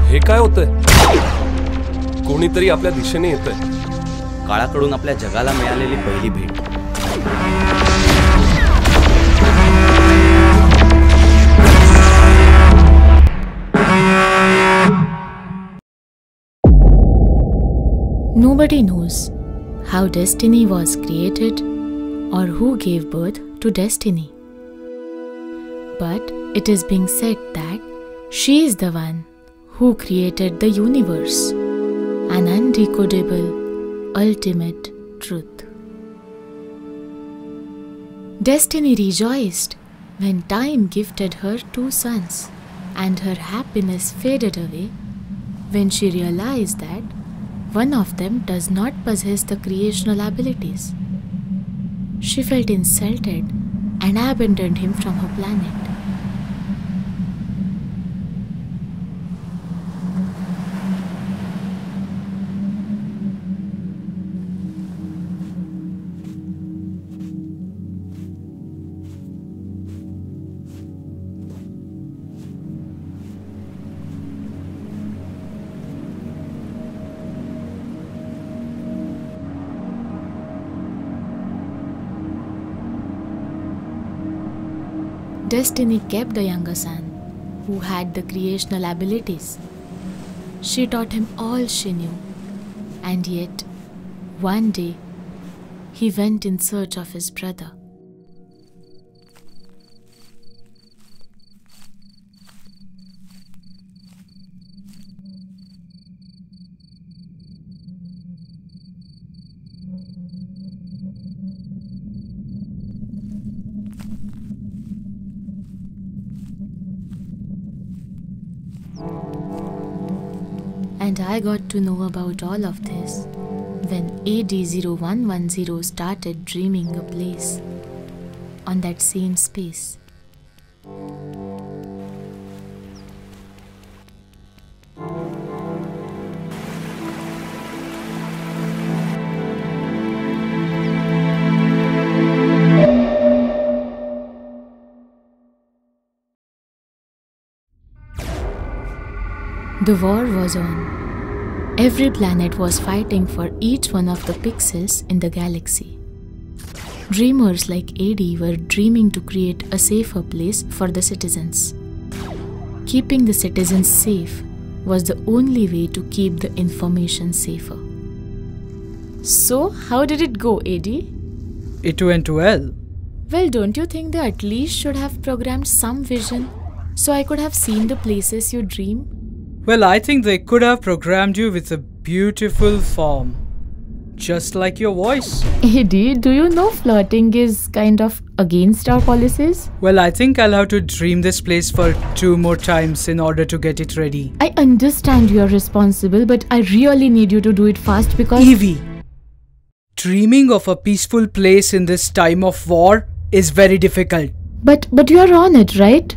हे काय होतंय? कोणीतरी आपल्या दिशेने येतंय. काळाकडून आपल्या जगाला मिळालेली पहिली भेट. Nobody knows how destiny was created or who gave birth to destiny. But it is being said that she is the one who created the universe, an undecodable, ultimate truth. Destiny rejoiced when time gifted her 2 sons, and her happiness faded away when she realized that one of them does not possess the creational abilities. She felt insulted and abandoned him from her planet. Destiny kept the younger son, who had the creational abilities. She taught him all she knew, and yet, one day, he went in search of his brother. And I got to know about all of this when AD0110 started dreaming a place on that same space. The war was on. Every planet was fighting for each one of the pixels in the galaxy. Dreamers like AD were dreaming to create a safer place for the citizens. Keeping the citizens safe was the only way to keep the information safer. So, how did it go, AD? It went well. Well, don't you think they at least should have programmed some vision so I could have seen the places you dream? Well, I think they could have programmed you with a beautiful form. Just like your voice. AD, do you know flirting is kind of against our policies? Well, I think I'll have to dream this place for 2 more times in order to get it ready. I understand you're responsible, but I really need you to do it fast because... Evie, dreaming of a peaceful place in this time of war is very difficult. But you're on it, right?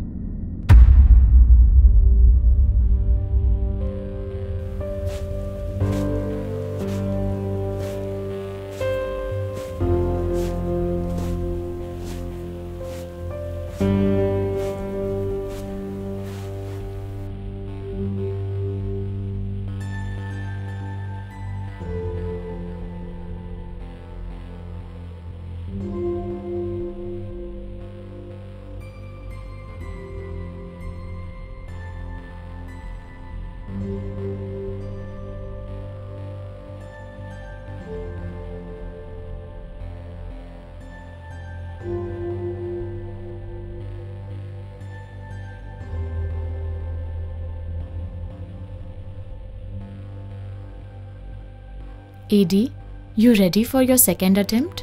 AD, you ready for your second attempt?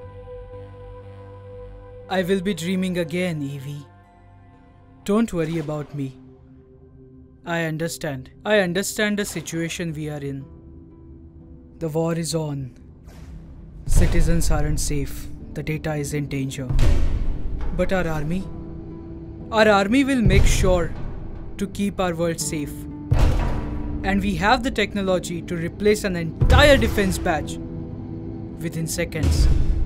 I will be dreaming again, Evie. Don't worry about me. I understand. I understand the situation we are in. The war is on. Citizens aren't safe. The data is in danger. But our army? Our army will make sure to keep our world safe. And we have the technology to replace an entire defense badge within seconds.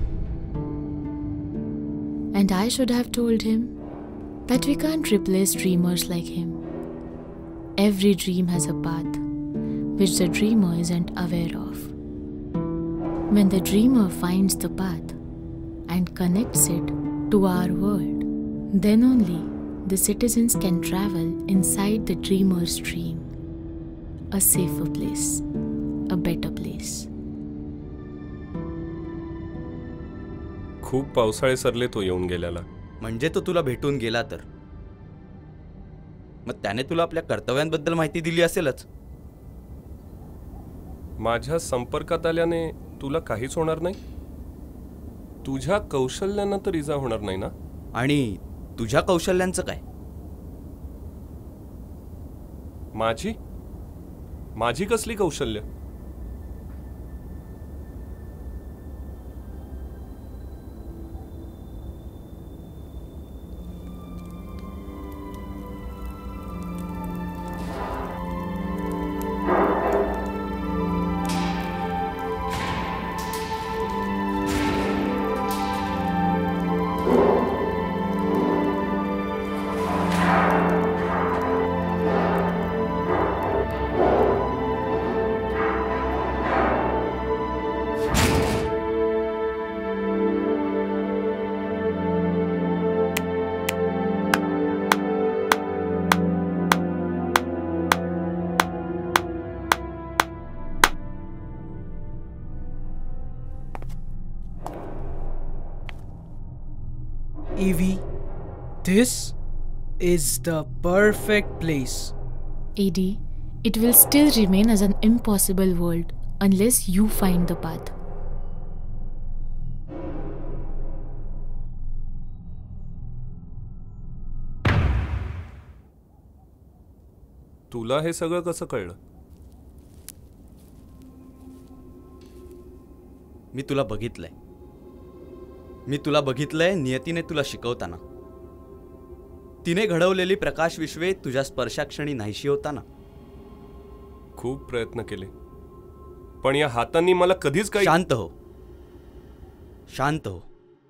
And I should have told him that we can't replace dreamers like him. every dream has a path which the dreamer isn't aware of. When the dreamer finds the path and connects it to our world, then only the citizens can travel inside the dreamer's dream. A safer place, a better place. खूप पावसाळे सरले तो येऊन गेल्याला. म्हणजे तो तुला भेटून गेला तर मग त्याने तुला आपल्या कर्तव्यांबद्दल माहिती दिली असेलच. माझ्या संपर्कात आल्याने तुला काहीच होणार नाही. तुझ्या कौशल्यानं तर इजा होणार नाही ना. आणि तुझ्या कौशल्यांचं काय? माझी कसली कौशल्य? Evie, this is the perfect place. AD, it will still remain as an impossible world unless you find the path. तुला हे सगळं कसं कळलं? मी तुला बघितलंय नियतीने तुला शिकवताना. तिने घडवलेली प्रकाश विश्वे तुझ्या स्पर्शाक्षणी नाहीशी होताना. खूप प्रयत्न केले पण या हातांनी मला कधीच काही. शांत हो.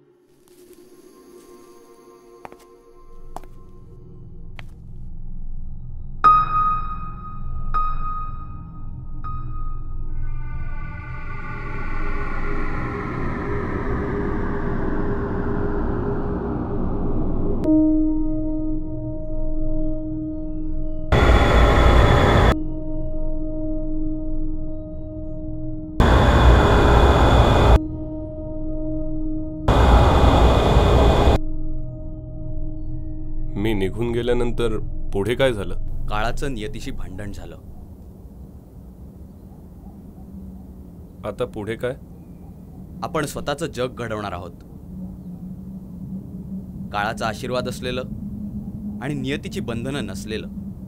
मी निघून गेल्यानंतर पुढे काय झालं? काळाचं नियतीशी भांडण झालं. आता पुढे काय? आपण स्वतःचं जग घडवणार आहोत. काळाचा आशीर्वाद असलेलं आणि नियतीची बंधनं नसलेलं.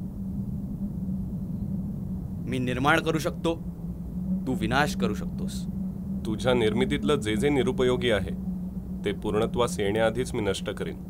मी निर्माण करू शकतो, तू विनाश करू शकतोस. तुझ्या निर्मितीतलं जे जे निरुपयोगी आहे ते पूर्णत्वास येण्याआधीच मी नष्ट करीन.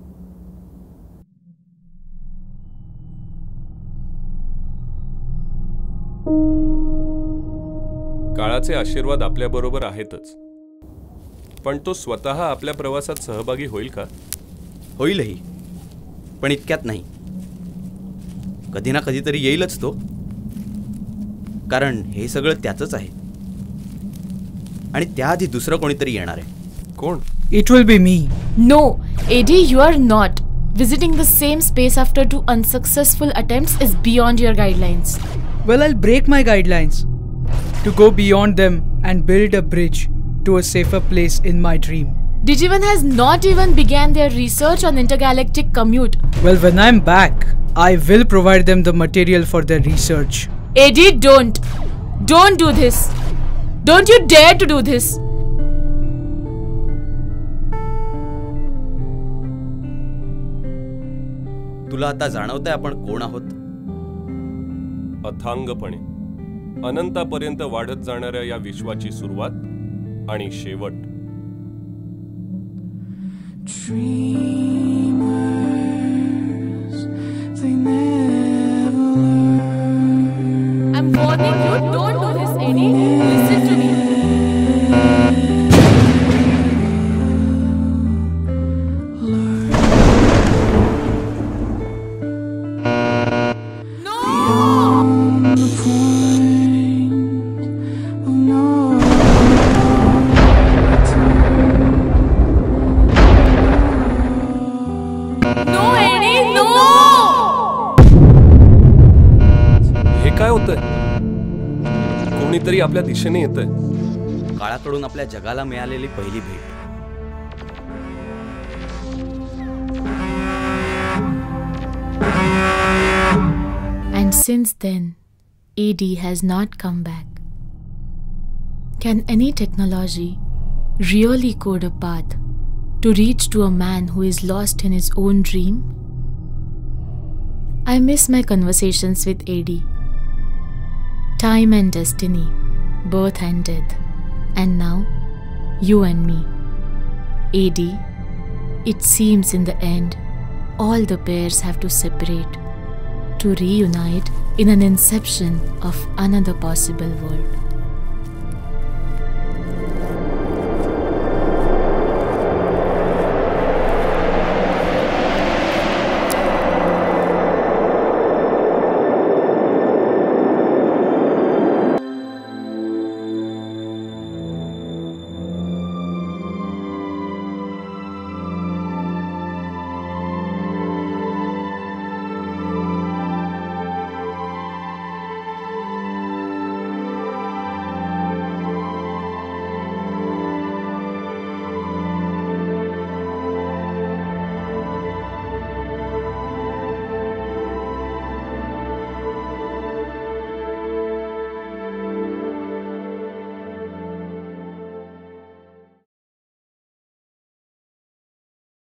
काळाचे आशीर्वाद आपल्याबरोबर आहेतच पण तो स्वतः आपल्या प्रवासात सहभागी होईल का? होईलही पण इतक्यात नाही. कधी ना कधीतरी येईलच तो. कारण हे सगळं त्याचंच आहे आणि त्याआधी दुसरं कोणीतरी येणार आहे. कोण? It will be me. No, AD, you are not. Visiting the same space after 2 unsuccessful attempts is beyond your guidelines. Well, I'll break my guidelines to go beyond them and build a bridge to a safer place in my dream. Digivan has not even began their research on intergalactic commute. Well, when I'm back, I will provide them the material for their research. AD, don't do this. Don't you dare to do this. तुला आता जाणवतंय आपण कोण आहोत? अथांगपणे अनंतापर्यंत वाढत जाणाऱ्या या विश्वाची सुरुवात आणि शेवट. I'm warning you, don't do this, AD. Listen to me. No! काय होतंय? कोणीतरी आपल्या दिशेने येतंय. काळाकडून आपल्या जगाला मिळालेली पहिली भेट. And since then, AD has not come back. Can any technology really code a path to reach to a man who is lost in his own dream? I miss my conversations with AD. Time and destiny, birth and death, and now you and me. AD, it seems in the end, all the pairs have to separate to reunite in an inception of another possible world.